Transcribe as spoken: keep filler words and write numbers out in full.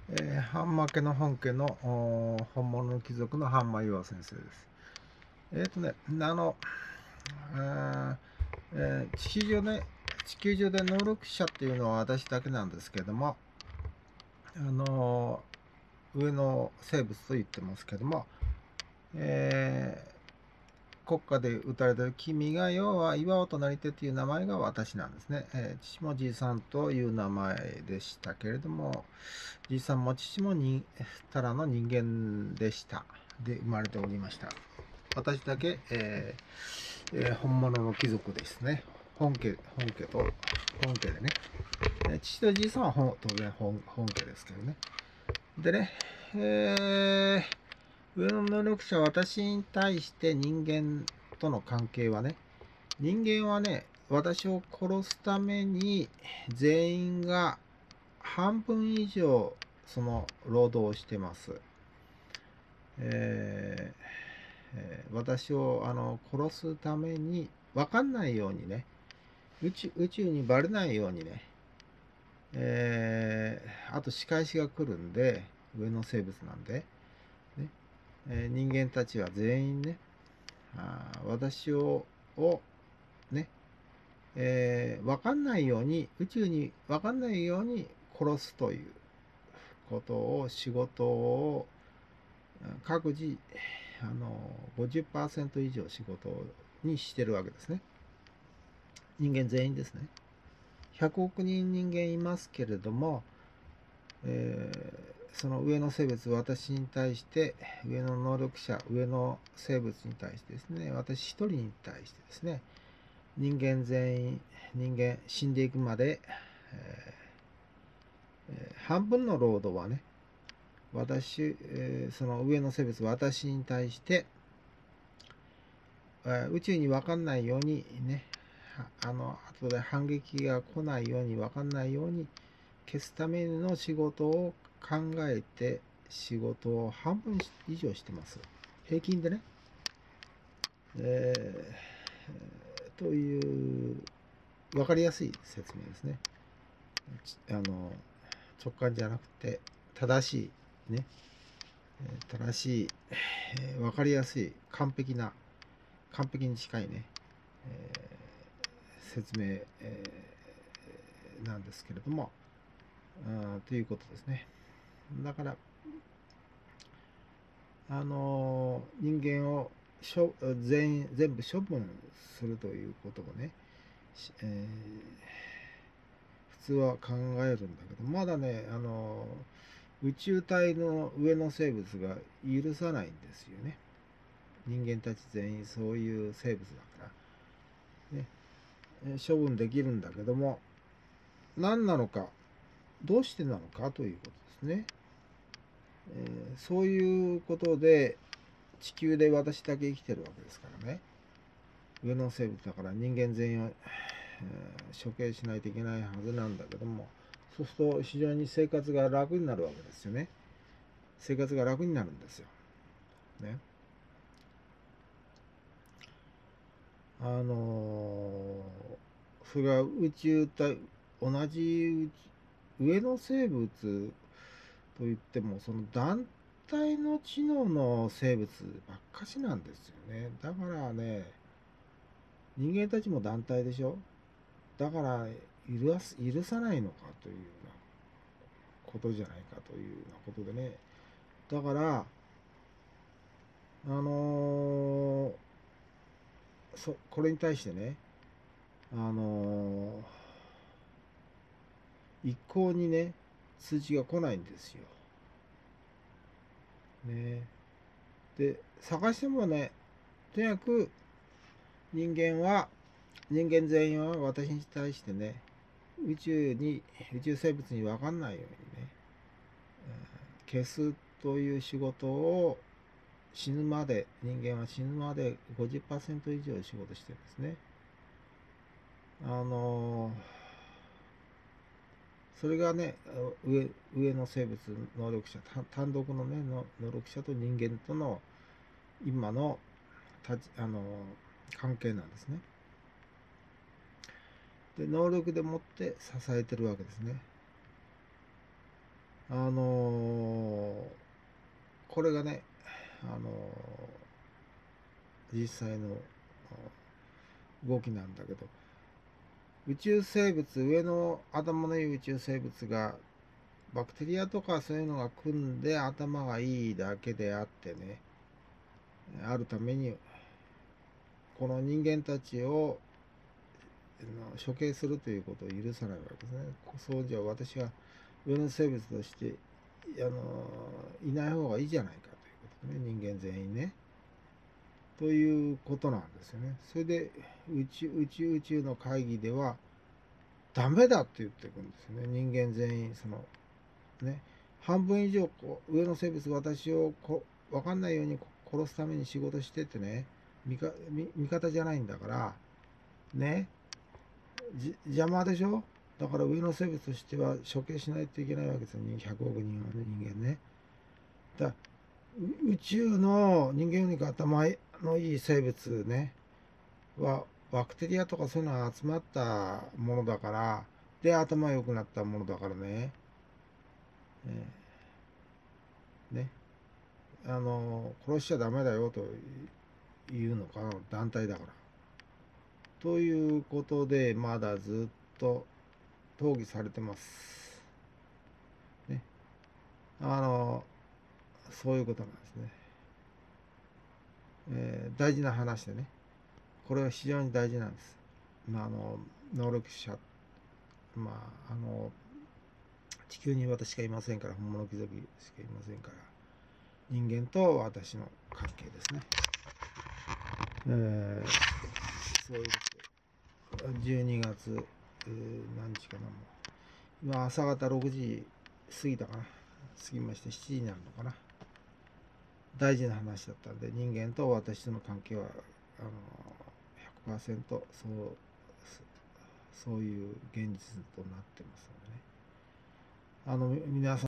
えー、ハンマ家の本家の本物の貴族のハンマ岩先生です。えっ、ー、とね、あの、あえー、地球上で、地球上で能力者っていうのは私だけなんですけども、あの上の生物と言ってますけども、えー国家で打たれてる君が要は岩尾となり手という名前が私なんですね。えー、父もじいさんという名前でしたけれども、じいさんも父もにただの人間でした。で生まれておりました。私だけ、えーえー、本物の貴族ですね。本家、本家と、本家でね。父とじいさんは本当然本本家ですけどね。でね、えー上の能力者、私に対して人間との関係はね、人間はね、私を殺すために全員が半分以上その労働をしてます。えーえー私をあの殺すために分かんないようにね、宇宙宇宙にバレないようにね、えーあと仕返しが来るんで、上の生物なんで、ねえー人間たちは全員ね、あ私ををね、えー、分かんないように、宇宙に分かんないように殺すということを、仕事を各自あのごじゅっパーセント以上仕事にしてるわけですね。人間全員ですね。ひゃくおく人人間いますけれども、えー、その上の生物、私に対して、上の能力者、上の生物に対してですね、私一人に対してですね、人間全員、人間死んでいくまで、えー、半分の労働はね、私、えー、その上の生物、私に対して、えー、宇宙に分かんないようにね、あの後で反撃が来ないように、分かんないように消すための仕事を考えて、仕事を半分以上してます。平均でね。えー、という分かりやすい説明ですね。あの直感じゃなくて正しいね、正しい、えー、分かりやすい完璧な完璧に近いね、えー、説明、えー、なんですけれども、あということですね。だからあの人間をしょ全全部処分するということをね、えー、普通は考えるんだけど、まだね、あの宇宙体の上の生物が許さないんですよね。人間たち全員そういう生物だから、ね、処分できるんだけども、何なのか、どうしてなのかということですね。えー、そういうことで地球で私だけ生きてるわけですからね。上の生物だから人間全員を、えー、処刑しないといけないはずなんだけども、そうすると非常に生活が楽になるわけですよね。生活が楽になるんですよ。ね。あのー、それが宇宙体、同じ上の生物といっても、その団体の知能の生物ばっかしなんですよね。だからね、人間たちも団体でしょ。だから許す許さないのかというようなことじゃないかというようなことでね。だから、あのー、そこれに対してね、あのー、一向にね、通知が来ないんですよ。ね。で、探してもね、とにかく人間は、人間全員は私に対してね、宇宙に、宇宙生物に分かんないようにね、消すという仕事を死ぬまで、人間は死ぬまでごじゅっパーセント以上仕事してるんですね。あのそれがね、上上の生物能力者、単独のね、能力者と人間との今のたあの関係なんですね。で、能力でもって支えてるわけですね。 あのーこれがね、あのー実際の動きなんだけど、宇宙生物、上の頭のいい宇宙生物がバクテリアとかそういうのが組んで頭がいいだけであってね、あるためにこの人間たちを処刑するということを許さないわけですね。そうじゃ私が上の生物としてあのいない方がいいじゃないかということね、人間全員ね。ということなんですよね。それで宇宙宇宙宇宙の会議ではダメだって言っていくんですよね。人間全員そのね、半分以上こう上の生物私をこ分かんないように殺すために仕事してってね、味方味方じゃないんだからね、じ邪魔でしょ。だから上の生物としては処刑しないといけないわけですよ。ひゃくおく人の人間ね。だ宇宙の人間よりか頭のいい生物ねはバクテリアとかそういうのが集まったものだから、で頭良くなったものだからね、えーねあの殺しちゃダメだよというのかな、団体だから。ということでまだずっと討議されてます。ね、あのそういうことなんですね。えー、大事な話でね、これは非常に大事なんです。まあ、あの能力者、まああの地球に私しかいませんから、本物貴族しかいませんから、人間と私の関係ですね。えー、そういうことじゅうにがつ、えー、何日かな、もう今朝方ろくじ過ぎたかな、過ぎましてしちじになるのかな。大事な話だったんで、人間と私との関係はあの ひゃくパーセント そうそういう現実となってますのでね、あの皆さん